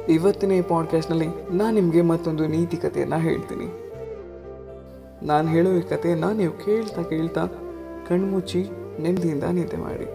ಇವತ್ತಿನ ಈ ಪಾಡ್ಕಾಸ್ಟ್ನಲ್ಲಿ ನಾನು ನಿಮಗೆ ಮತ್ತೊಂದು ನೀತಿ ಕಥೆಯನ್ನು ಹೇಳ್ತೀನಿ. ನಾನು ಹೇಳೋ ಈ ಕಥೆಯನ್ನು ನೀವು ಕೇಳ್ತಾ ಕೇಳ್ತಾ ಕಣ್ಮುಚ್ಚಿ ನೆಮ್ಮದಿಯಿಂದ ನಿದ್ದೆ ಮಾಡಿ.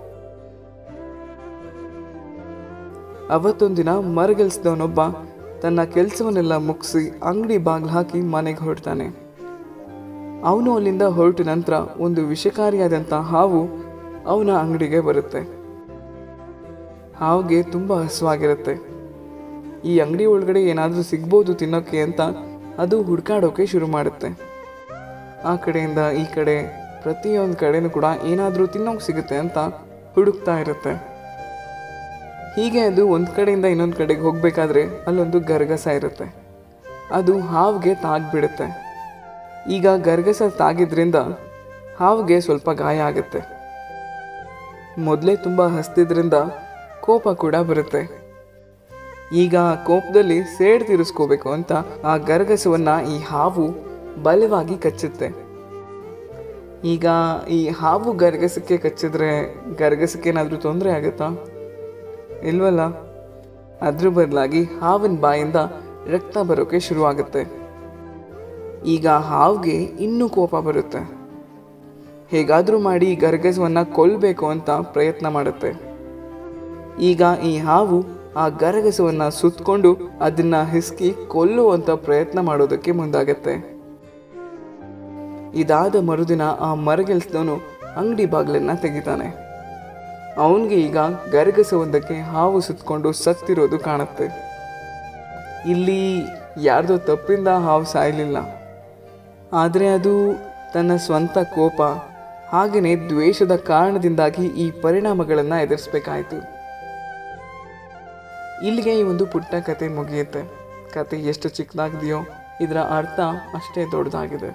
ಅವತ್ತೊಂದಿನ ಮರಗೆಲ್ಸಿದವನೊಬ್ಬ ತನ್ನ ಕೆಲಸವನ್ನೆಲ್ಲ ಮುಗಿಸಿ ಅಂಗಡಿ ಬಾಗಿಲು ಹಾಕಿ ಮನೆಗೆ ಹೊರಡ್ತಾನೆ. ಅವನು ಅಲ್ಲಿಂದ ಹೊರಟ ನಂತರ ಒಂದು ವಿಷಕಾರಿಯಾದಂಥ ಹಾವು ಅವನ ಅಂಗಡಿಗೆ ಬರುತ್ತೆ. ಹಾವಿಗೆ ತುಂಬ ಹಸುವಾಗಿರುತ್ತೆ. ಈ ಅಂಗಡಿ ಒಳಗಡೆ ಏನಾದರೂ ಸಿಗ್ಬೋದು ತಿನ್ನೋಕ್ಕೆ ಅಂತ ಅದು ಹುಡುಕಾಡೋಕೆ ಶುರು ಮಾಡುತ್ತೆ. ಆ ಕಡೆಯಿಂದ ಈ ಕಡೆ ಪ್ರತಿಯೊಂದು ಕಡೆನೂ ಕೂಡ ಏನಾದರೂ ತಿನ್ನೋಕೆ ಸಿಗುತ್ತೆ ಅಂತ ಹುಡುಕ್ತಾ ಇರುತ್ತೆ. ಹೀಗೆ ಅದು ಒಂದು ಕಡೆಯಿಂದ ಇನ್ನೊಂದು ಕಡೆಗೆ ಹೋಗಬೇಕಾದ್ರೆ ಅಲ್ಲೊಂದು ಗರಗಸ ಇರುತ್ತೆ. ಅದು ಹಾವಿಗೆ ತಾಗ್ಬಿಡುತ್ತೆ. ಈಗ ಗರಗಸ ತಾಗಿದ್ರಿಂದ ಹಾವಿಗೆ ಸ್ವಲ್ಪ ಗಾಯ ಆಗುತ್ತೆ. ಮೊದಲೇ ತುಂಬ ಹಸ್ತಿದ್ರಿಂದ ಕೋಪ ಕೂಡ ಬರುತ್ತೆ. ಈಗ ಕೋಪದಲ್ಲಿ ಸೇಡು ತೀರಿಸ್ಕೋಬೇಕು ಅಂತ ಆ ಗರಗಸವನ್ನು ಈ ಹಾವು ಬಲವಾಗಿ ಕಚ್ಚುತ್ತೆ. ಈಗ ಈ ಹಾವು ಗರಗಸಕ್ಕೆ ಕಚ್ಚಿದ್ರೆ ಗರಗಸಕ್ಕೆ ಏನಾದರೂ ತೊಂದರೆ ಆಗುತ್ತಾ? ಇಲ್ವಲ್ಲ. ಅದ್ರ ಬದಲಾಗಿ ಹಾವಿನ ಬಾಯಿಂದ ರಕ್ತ ಬರೋಕೆ ಶುರುವಾಗುತ್ತೆ. ಈಗ ಹಾವಿಗೆ ಇನ್ನೂ ಕೋಪ ಬರುತ್ತೆ. ಹೇಗಾದರೂ ಮಾಡಿ ಗರಗಸವನ್ನು ಕೊಲ್ಲಬೇಕು ಅಂತ ಪ್ರಯತ್ನ ಮಾಡುತ್ತೆ. ಈಗ ಈ ಹಾವು ಆ ಗರಗಸವನ್ನು ಸುತ್ತಕೊಂಡು ಅದನ್ನ ಹಿಸ್ಕಿ ಕೊಲ್ಲುವಂತ ಪ್ರಯತ್ನ ಮಾಡೋದಕ್ಕೆ ಮುಂದಾಗತ್ತೆ. ಇದಾದ ಮರುದಿನ ಆ ಮರಗೆಲ್ಸದವನು ಅಂಗಡಿ ಬಾಗಿಲನ್ನ ತೆಗಿತಾನೆ. ಅವನಿಗೆ ಈಗ ಗರಗಸವೊಂದಕ್ಕೆ ಹಾವು ಸುತ್ತಕೊಂಡು ಸತ್ತಿರೋದು ಕಾಣುತ್ತೆ. ಇಲ್ಲಿ ಯಾರ್ದೋ ತಪ್ಪಿಂದ ಹಾವು ಸಾಯಲಿಲ್ಲ, ಆದರೆ ಅದು ತನ್ನ ಸ್ವಂತ ಕೋಪ ಹಾಗೆಯೇ ದ್ವೇಷದ ಕಾರಣದಿಂದಾಗಿ ಈ ಪರಿಣಾಮಗಳನ್ನು ಎದುರಿಸಬೇಕಾಯಿತು. ಇಲ್ಲಿಗೆ ಈ ಒಂದು ಪುಟ್ಟ ಕತೆ ಮುಗಿಯುತ್ತೆ. ಕತೆ ಎಷ್ಟು ಚಿಕ್ಕದಾಗಿದೆಯೋ ಇದರ ಅರ್ಥ ಅಷ್ಟೇ ದೊಡ್ಡದಾಗಿದೆ.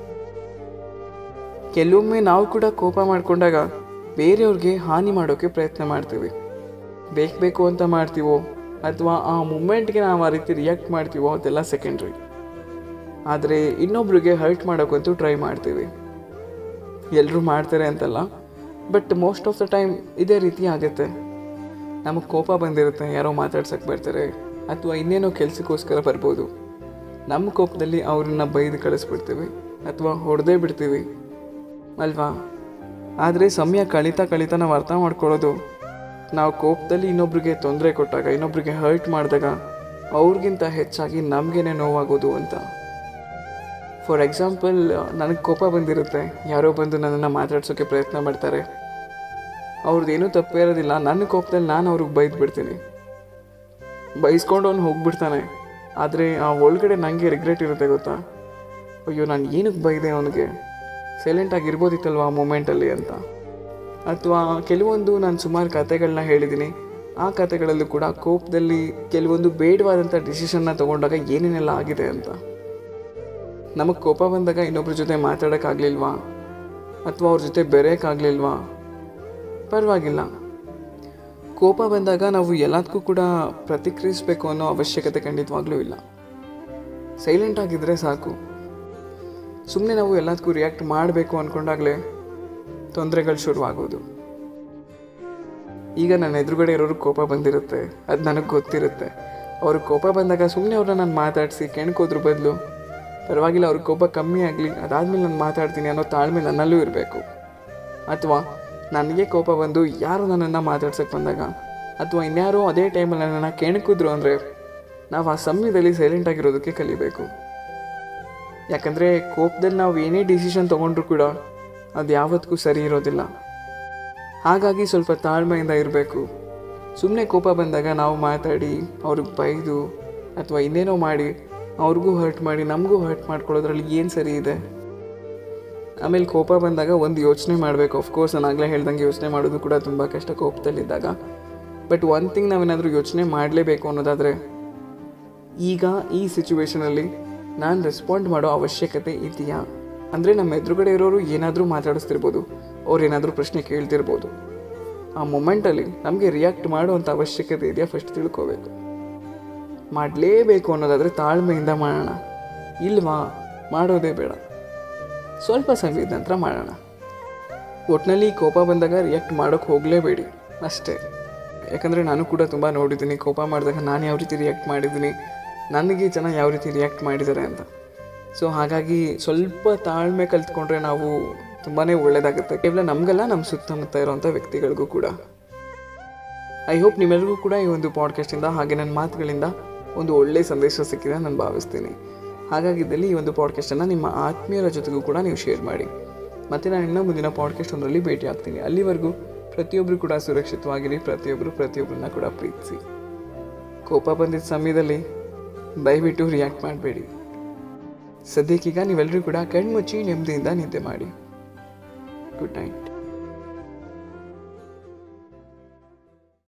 ಕೆಲವೊಮ್ಮೆ ನಾವು ಕೂಡ ಕೋಪ ಮಾಡಿಕೊಂಡಾಗ ಬೇರೆಯವ್ರಿಗೆ ಹಾನಿ ಮಾಡೋಕ್ಕೆ ಪ್ರಯತ್ನ ಮಾಡ್ತೀವಿ. ಬೇಕು ಅಂತ ಮಾಡ್ತೀವೋ ಅಥವಾ ಆ ಮೂಮೆಂಟ್ಗೆ ನಾವು ಆ ರೀತಿ ರಿಯಾಕ್ಟ್ ಮಾಡ್ತೀವೋ ಅದೆಲ್ಲ ಸೆಕೆಂಡ್ರಿ. ಆದರೆ ಇನ್ನೊಬ್ರಿಗೆ ಹರ್ಟ್ ಮಾಡೋಕ್ಕಂತೂ ಟ್ರೈ ಮಾಡ್ತೀವಿ. ಎಲ್ಲರೂ ಮಾಡ್ತಾರೆ ಅಂತಲ್ಲ, but most of the time ಇದೇ ರೀತಿ ಆಗುತ್ತೆ. ನಮಗೆ ಕೋಪ ಬಂದಿರುತ್ತೆ, ಯಾರೋ ಮಾತಾಡ್ಸಕ್ಕೆ ಬರ್ತಾರೆ ಅಥವಾ ಇನ್ನೇನೋ ಕೆಲಸಕ್ಕೋಸ್ಕರ ಬರ್ಬೋದು. ನಮ್ಮ ಕೋಪದಲ್ಲಿ ಅವ್ರನ್ನ ಬೈದು ಕಳಿಸ್ಬಿಡ್ತೀವಿ ಅಥವಾ ಹೊಡೆದೇ ಬಿಡ್ತೀವಿ ಅಲ್ವಾ? ಆದರೆ ಸಮಯ ಕಳೀತಾ ನಾವು ಅರ್ಥ ಮಾಡ್ಕೊಳ್ಳೋದು, ನಾವು ಕೋಪದಲ್ಲಿ ಇನ್ನೊಬ್ರಿಗೆ ತೊಂದರೆ ಕೊಟ್ಟಾಗ, ಇನ್ನೊಬ್ರಿಗೆ ಹರ್ಟ್ ಮಾಡಿದಾಗ ಅವ್ರಿಗಿಂತ ಹೆಚ್ಚಾಗಿ ನಮಗೇನೆ ನೋವಾಗೋದು ಅಂತ. ಫಾರ್ ಎಕ್ಸಾಂಪಲ್, ನನಗೆ ಕೋಪ ಬಂದಿರುತ್ತೆ, ಯಾರೋ ಬಂದು ನನ್ನನ್ನು ಮಾತಾಡ್ಸೋಕ್ಕೆ ಪ್ರಯತ್ನ ಮಾಡ್ತಾರೆ. ಅವ್ರದ್ದೇನೂ ತಪ್ಪೇ ಇರೋದಿಲ್ಲ. ನನ್ನ ಕೋಪದಲ್ಲಿ ನಾನು ಅವ್ರಿಗೆ ಬೈದು ಬಿಡ್ತೀನಿ. ಬೈಸ್ಕೊಂಡು ಅವ್ನು ಹೋಗ್ಬಿಡ್ತಾನೆ. ಆದರೆ ಆ ಒಳಗಡೆ ನನಗೆ ರಿಗ್ರೆಟ್ ಇರುತ್ತೆ, ಗೊತ್ತಾ? ಅಯ್ಯೋ, ನಾನು ಏನಕ್ಕೆ ಬೈದೆ ಅವನಿಗೆ, ಸೈಲೆಂಟಾಗಿರ್ಬೋದಿತ್ತಲ್ವ ಆ ಮೂಮೆಂಟಲ್ಲಿ ಅಂತ. ಅಥವಾ ಕೆಲವೊಂದು ನಾನು ಸುಮಾರು ಕತೆಗಳನ್ನ ಹೇಳಿದ್ದೀನಿ. ಆ ಕತೆಗಳಲ್ಲೂ ಕೂಡ ಕೋಪದಲ್ಲಿ ಕೆಲವೊಂದು ಬೇಡವಾದಂಥ ಡಿಸಿಷನ್ನ ತೊಗೊಂಡಾಗ ಏನೇನೆಲ್ಲ ಆಗಿದೆ ಅಂತ. ನಮಗೆ ಕೋಪ ಬಂದಾಗ ಇನ್ನೊಬ್ರ ಜೊತೆ ಮಾತಾಡೋಕ್ಕಾಗಲಿಲ್ವಾ ಅಥವಾ ಅವ್ರ ಜೊತೆ ಬೆರೆಯೋಕ್ಕಾಗಲಿಲ್ವಾ? ಪರವಾಗಿಲ್ಲ. ಕೋಪ ಬಂದಾಗ ನಾವು ಎಲ್ಲದಕ್ಕೂ ಕೂಡ ಪ್ರತಿಕ್ರಿಯಿಸಬೇಕು ಅನ್ನೋ ಅವಶ್ಯಕತೆ ಖಂಡಿತವಾಗ್ಲೂ ಇಲ್ಲ. ಸೈಲೆಂಟಾಗಿದ್ದರೆ ಸಾಕು. ಸುಮ್ಮನೆ ನಾವು ಎಲ್ಲದಕ್ಕೂ ರಿಯಾಕ್ಟ್ ಮಾಡಬೇಕು ಅಂದ್ಕೊಂಡಾಗಲೇ ತೊಂದರೆಗಳು ಶುರುವಾಗೋದು. ಈಗ ನನ್ನ ಎದುರುಗಡೆ ಇರೋರು ಕೋಪ ಬಂದಿರುತ್ತೆ, ಅದು ನನಗೆ ಗೊತ್ತಿರುತ್ತೆ. ಅವ್ರಿಗೆ ಕೋಪ ಬಂದಾಗ ಸುಮ್ಮನೆ ಅವ್ರನ್ನ ನಾನು ಮಾತಾಡಿಸಿ ಕೆಣ್ಕೋದ್ರ ಬದಲು ಪರವಾಗಿಲ್ಲ, ಅವ್ರಿಗೆ ಕೋಪ ಕಮ್ಮಿ ಆಗಲಿ, ಅದಾದಮೇಲೆ ನಾನು ಮಾತಾಡ್ತೀನಿ ಅನ್ನೋ ತಾಳ್ಮೆ ನನ್ನಲ್ಲೂ ಇರಬೇಕು. ಅಥವಾ ನನಗೆ ಕೋಪ ಬಂದು ಯಾರು ನನ್ನನ್ನು ಮಾತಾಡ್ಸೋಕ್ಕೆ ಬಂದಾಗ ಅಥವಾ ಇನ್ಯಾರೋ ಅದೇ ಟೈಮಲ್ಲಿ ನನ್ನನ್ನು ಕೆಣಕಿದ್ರು ಅಂದರೆ ನಾವು ಆ ಸಮಯದಲ್ಲಿ ಸೈಲೆಂಟಾಗಿರೋದಕ್ಕೆ ಕಲಿಬೇಕು. ಯಾಕಂದರೆ ಕೋಪದಲ್ಲಿ ನಾವು ಏನೇ ಡಿಸಿಷನ್ ತೊಗೊಂಡ್ರೂ ಕೂಡ ಅದು ಯಾವತ್ತಿಗೂ ಸರಿ ಇರೋದಿಲ್ಲ. ಹಾಗಾಗಿ ಸ್ವಲ್ಪ ತಾಳ್ಮೆಯಿಂದ ಇರಬೇಕು. ಸುಮ್ಮನೆ ಕೋಪ ಬಂದಾಗ ನಾವು ಮಾತಾಡಿ ಅವ್ರಿಗೆ ಬೈದು ಅಥವಾ ಇನ್ನೇನೋ ಮಾಡಿ ಅವ್ರಿಗೂ ಹರ್ಟ್ ಮಾಡಿ ನಮಗೂ ಹರ್ಟ್ ಮಾಡ್ಕೊಳ್ಳೋದ್ರಲ್ಲಿ ಏನು ಸರಿ ಇದೆ? ಆಮೇಲೆ ಕೋಪ ಬಂದಾಗ ಒಂದು ಯೋಚನೆ ಮಾಡಬೇಕು. ಆಫ್ಕೋರ್ಸ್ ನಾನು ಆಗಲೇ ಹೇಳ್ದಂಗೆ ಯೋಚನೆ ಮಾಡೋದು ಕೂಡ ತುಂಬ ಕಷ್ಟ ಕೋಪದಲ್ಲಿದ್ದಾಗ. ಬಟ್ ಒನ್ ಥಿಂಗ್ ನಾವೇನಾದರೂ ಯೋಚನೆ ಮಾಡಲೇಬೇಕು ಅನ್ನೋದಾದರೆ, ಈಗ ಈ ಸಿಚುವೇಷನಲ್ಲಿ ನಾನು ರೆಸ್ಪಾಂಡ್ ಮಾಡೋ ಅವಶ್ಯಕತೆ ಇದೆಯಾ? ಅಂದರೆ ನಮ್ಮ ಎದುರುಗಡೆ ಇರೋರು ಏನಾದರೂ ಮಾತಾಡಿಸ್ತಿರ್ಬೋದು, ಅವ್ರು ಏನಾದರೂ ಪ್ರಶ್ನೆ ಕೇಳ್ತಿರ್ಬೋದು. ಆ ಮೊಮೆಂಟಲ್ಲಿ ನಮಗೆ ರಿಯಾಕ್ಟ್ ಮಾಡುವಂಥ ಅವಶ್ಯಕತೆ ಇದೆಯಾ ಫಸ್ಟ್ ತಿಳ್ಕೋಬೇಕು. ಮಾಡಲೇಬೇಕು ಅನ್ನೋದಾದರೆ ತಾಳ್ಮೆಯಿಂದ ಮಾಡೋಣ. ಇಲ್ವಾ, ಮಾಡೋದೇ ಬೇಡ, ಸ್ವಲ್ಪ ಸಮಯದ ನಂತರ ಮಾಡೋಣ. ಒಟ್ಟಿನಲ್ಲಿ ಕೋಪ ಬಂದಾಗ ರಿಯಾಕ್ಟ್ ಮಾಡೋಕ್ಕೆ ಹೋಗಲೇಬೇಡಿ ಅಷ್ಟೇ. ಯಾಕಂದರೆ ನಾನು ಕೂಡ ತುಂಬ ನೋಡಿದ್ದೀನಿ, ಕೋಪ ಮಾಡಿದಾಗ ನಾನು ಯಾವ ರೀತಿ ರಿಯಾಕ್ಟ್ ಮಾಡಿದ್ದೀನಿ, ನನಗೆ ಜನ ಯಾವ ರೀತಿ ರಿಯಾಕ್ಟ್ ಮಾಡಿದ್ದಾರೆ ಅಂತ. ಸೊ ಹಾಗಾಗಿ ಸ್ವಲ್ಪ ತಾಳ್ಮೆ ಕಲ್ತ್ಕೊಂಡ್ರೆ ನಾವು ತುಂಬಾ ಒಳ್ಳೆಯದಾಗುತ್ತೆ, ಕೇವಲ ನಮಗಲ್ಲ ನಮ್ಮ ಸುತ್ತಮುತ್ತ ಇರೋವಂಥ ವ್ಯಕ್ತಿಗಳಿಗೂ ಕೂಡ. ಐ ಹೋಪ್ ನಿಮ್ಮೆಲ್ಲರಿಗೂ ಕೂಡ ಈ ಒಂದು ಪಾಡ್ಕಾಸ್ಟಿಂದ ಹಾಗೆ ನನ್ನ ಮಾತುಗಳಿಂದ ಒಂದು ಒಳ್ಳೆಯ ಸಂದೇಶ ಸಿಕ್ಕಿದೆ ನಾನು ಭಾವಿಸ್ತೀನಿ. ಹಾಗಾಗಿದ್ದಲ್ಲಿ ಈ ಒಂದು ಪಾಡ್ಕಾಸ್ಟನ್ನು ನಿಮ್ಮ ಆತ್ಮೀಯರ ಜೊತೆಗೂ ಕೂಡ ನೀವು ಶೇರ್ ಮಾಡಿ. ಮತ್ತು ನಾನು ಇನ್ನೂ ಮುಂದಿನ ಪಾಡ್ಕಾಸ್ಟ್ ಒಂದರಲ್ಲಿ ಭೇಟಿ ಆಗ್ತೀನಿ. ಅಲ್ಲಿವರೆಗೂ ಪ್ರತಿಯೊಬ್ಬರು ಕೂಡ ಸುರಕ್ಷಿತವಾಗಿರಿ, ಪ್ರತಿಯೊಬ್ಬರನ್ನ ಕೂಡ ಪ್ರೀತಿಸಿ. ಕೋಪ ಬಂದಿದ್ದ ಸಮಯದಲ್ಲಿ ದಯವಿಟ್ಟು ರಿಯಾಕ್ಟ್ ಮಾಡಬೇಡಿ. ಸದ್ಯಕ್ಕೀಗ ನೀವೆಲ್ಲರೂ ಕೂಡ ಕಣ್ಮುಚ್ಚಿ ನೆಮ್ಮದಿಯಿಂದ ನಿದ್ದೆ ಮಾಡಿ. Good night.